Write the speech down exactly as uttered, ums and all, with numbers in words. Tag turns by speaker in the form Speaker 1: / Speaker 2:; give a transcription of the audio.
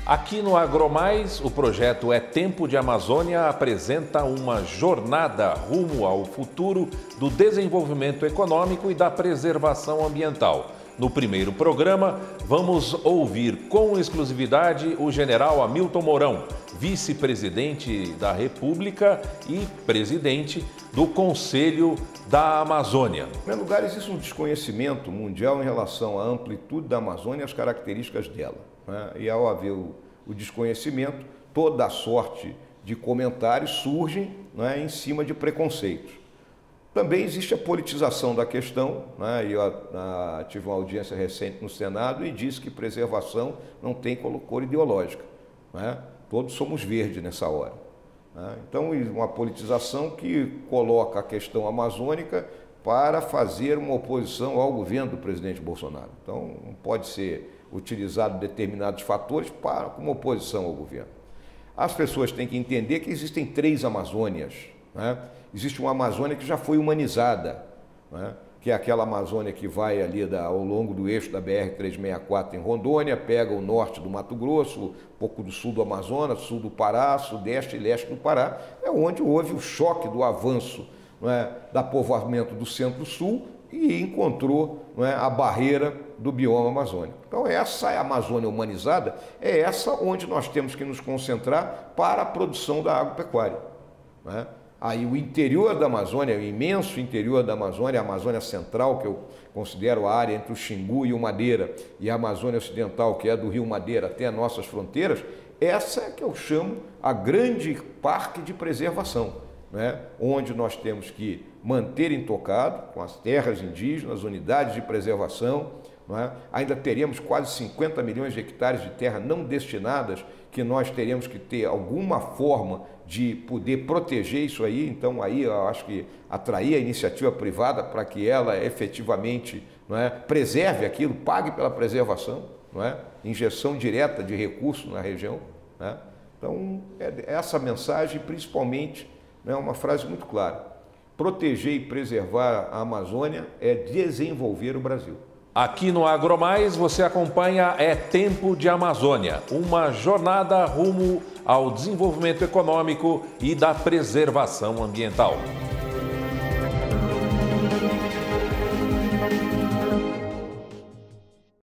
Speaker 1: Aqui no AgroMais, o projeto É Tempo de Amazônia apresenta uma jornada rumo ao futuro do desenvolvimento econômico e da preservação ambiental. No primeiro programa, vamos ouvir com exclusividade o general Hamilton Mourão, vice-presidente da República e presidente do Conselho da Amazônia.
Speaker 2: Em primeiro lugar, existe um desconhecimento mundial em relação à amplitude da Amazônia e às características dela, né? E ao haver o, o desconhecimento, toda a sorte de comentários surgem, né, em cima de preconceitos. Também existe a politização da questão, né? Eu a, tive uma audiência recente no Senado e disse que preservação não tem cor ideológica, né? Todos somos verdes nessa hora, né? Então, uma politização que coloca a questão amazônica para fazer uma oposição ao governo do presidente Bolsonaro. Então, não pode ser utilizado determinados fatores para, como oposição ao governo. As pessoas têm que entender que existem três Amazônias, né? Existe uma Amazônia que já foi humanizada, né? Que é aquela Amazônia que vai ali da, ao longo do eixo da B R trezentos e sessenta e quatro em Rondônia, pega o norte do Mato Grosso, um pouco do sul do Amazonas, sul do Pará, sudeste e leste do Pará, é onde houve o choque do avanço, não é, da povoamento do centro-sul e encontrou, não é, a barreira do bioma amazônico. Então essa é a Amazônia humanizada, é essa onde nós temos que nos concentrar para a produção da agropecuária, não é? Aí o interior da Amazônia, o imenso interior da Amazônia, a Amazônia Central, que eu considero a área entre o Xingu e o Madeira, e a Amazônia Ocidental, que é do Rio Madeira até as nossas fronteiras, essa é que eu chamo a grande parque de preservação, né? Onde nós temos que manter intocado, com as terras indígenas, unidades de preservação, não é? Ainda teríamos quase cinquenta milhões de hectares de terra não destinadas, que nós teríamos que ter alguma forma de poder proteger isso aí. Então aí eu acho que atrair a iniciativa privada para que ela efetivamente, não é, preserve aquilo, pague pela preservação, não é? Injeção direta de recursos na região, né? Então é essa mensagem, principalmente, é, né, uma frase muito clara: proteger e preservar a Amazônia é desenvolver o Brasil.
Speaker 1: Aqui no AgroMais você acompanha É Tempo de Amazônia, uma jornada rumo ao desenvolvimento econômico e da preservação ambiental.